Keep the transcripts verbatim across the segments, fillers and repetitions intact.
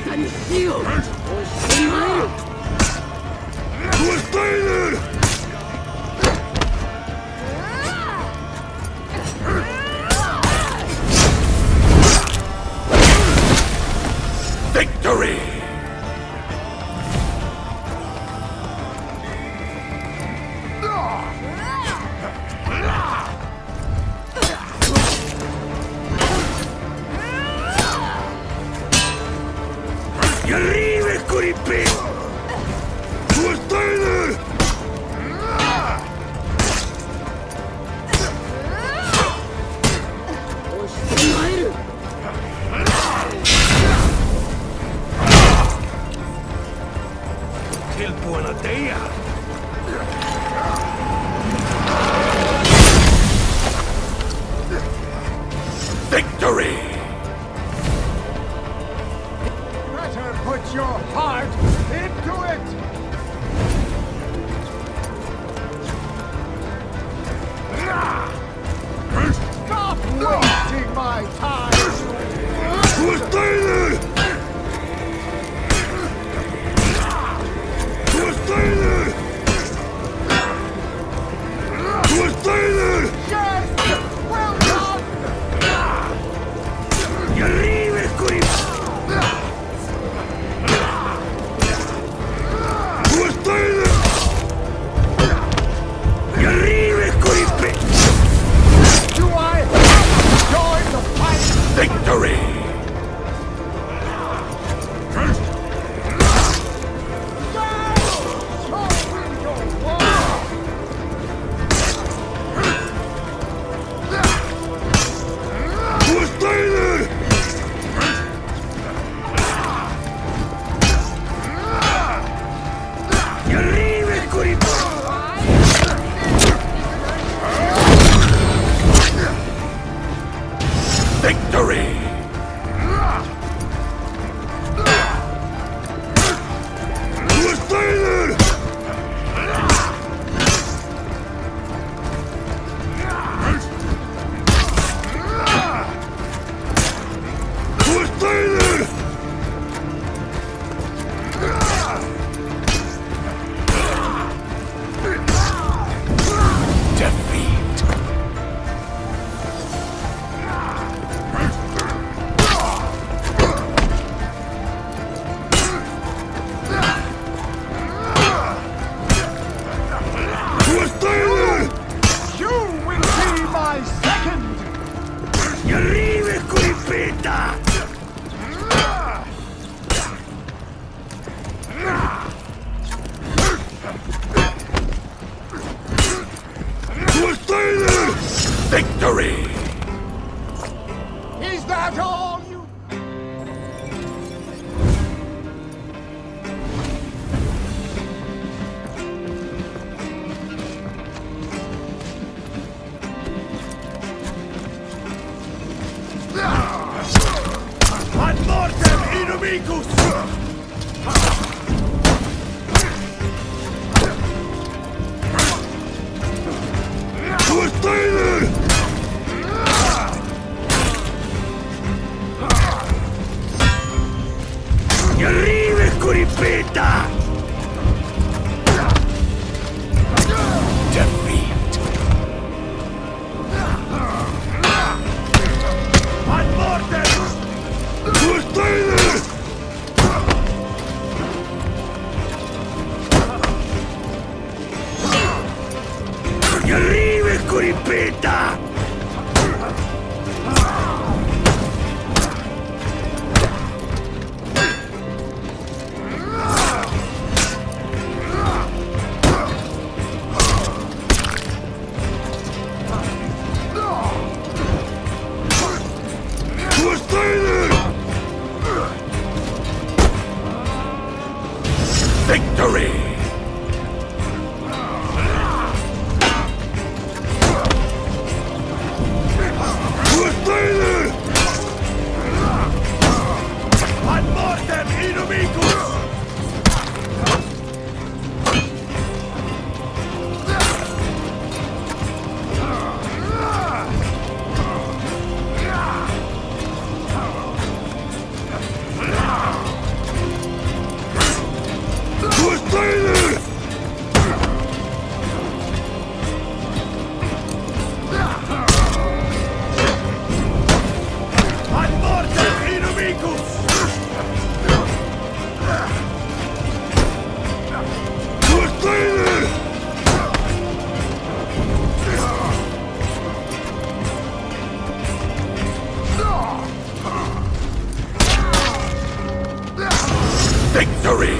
Victory! Y arriba, Escuripé! ¡Tú estás en él! ¡Qué buena idea! Victory! Better put your heart into it! Stop wasting my time! ¡Tú estás en él! ¡Tú estás en él! ¡Tú estás en él! Yes! Well done! ¡Y arriba, Escuripé! ¡Tú estás en él! ¡Y arriba, Escuripé! Do I join the fight? Victory! ¡Tú estás en él! ¡Y arriba, Escuripé! Victory! ¡Tú estás en él! ¡Tú estás en él! Defeat! ¡Tú estás en él! You will be my second! ¡Y arriba, Escuripeta! ¡Tú estás en él! Victory! Is that all you... Ad mortem inimicus! ¡Tú estás en él! ¡Y arriba, Escuripeta! Defeat! Ad mortem! ¡Tú estás en él! ¡Y arriba, Escuripeta! Victory!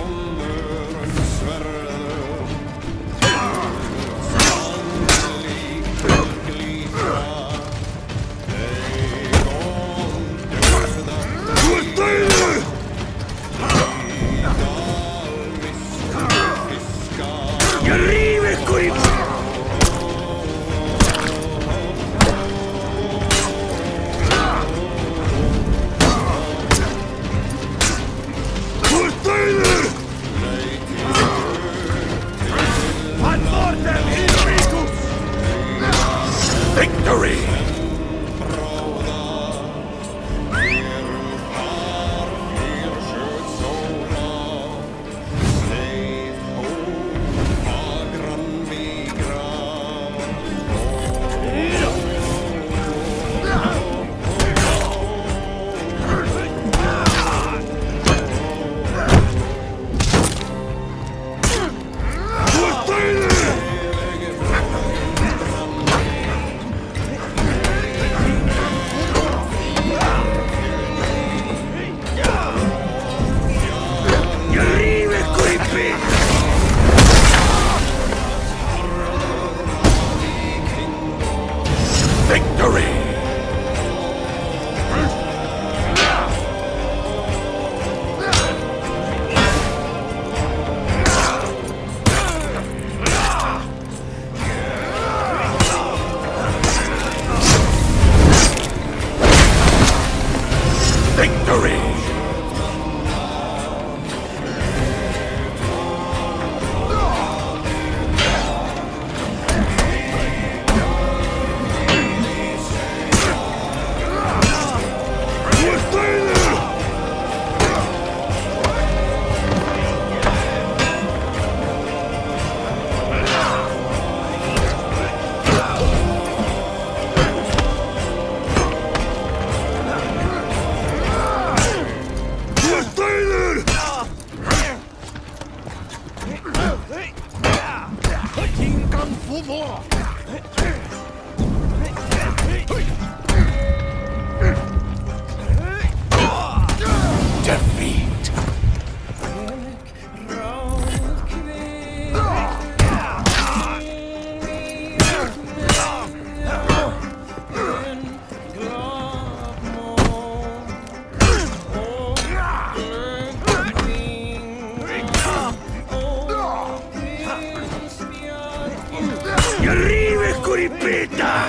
Victory! Victory! Victory! Defeat. Y arriba, Escuripita.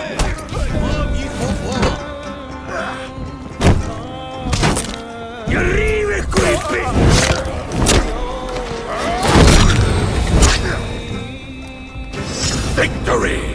Y arriba, Escuripita. Victory!